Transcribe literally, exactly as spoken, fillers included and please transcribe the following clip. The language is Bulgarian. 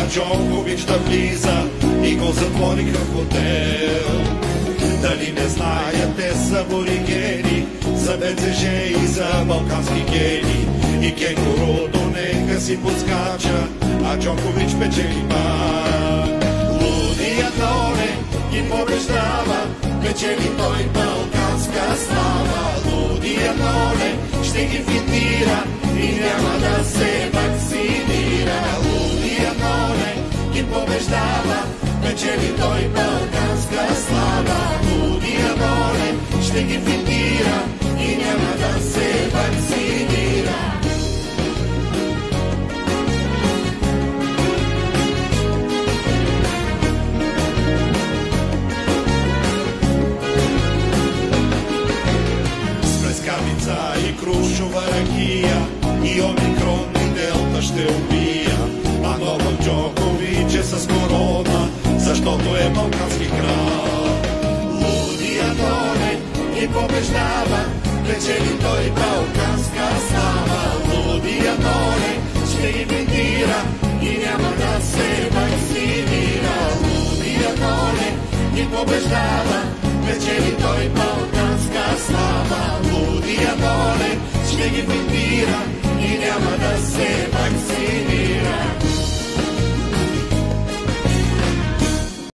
Djokovic да влиза и го затвориха в хотел. Дали не знаят, те са аборигени, за БЦЖ и за балкански гени. И кенгурото нека си подскача, а Дjokovic печели пак. Лудия Норе ги побеждава, печели той балканска слава. Лудия Норе ще ги фитира и няма да се вакцинира. Лудия Норе ги побеждава, печели той балканска слава. Лудия Норе ще ги фитира и няма да се вакцинира. И крушова ракия, и омикрон и делта ще убия. А Новак Дjokovic е с корона, защото е балкански крал. Лудия Норе ги побеждава, печели той балканска слава. Лудия Норе ще ги фитира и няма да се вакцинира. Лудия Норе ги побеждава, печели той балканска слава. Лудия Норе ще ги фитира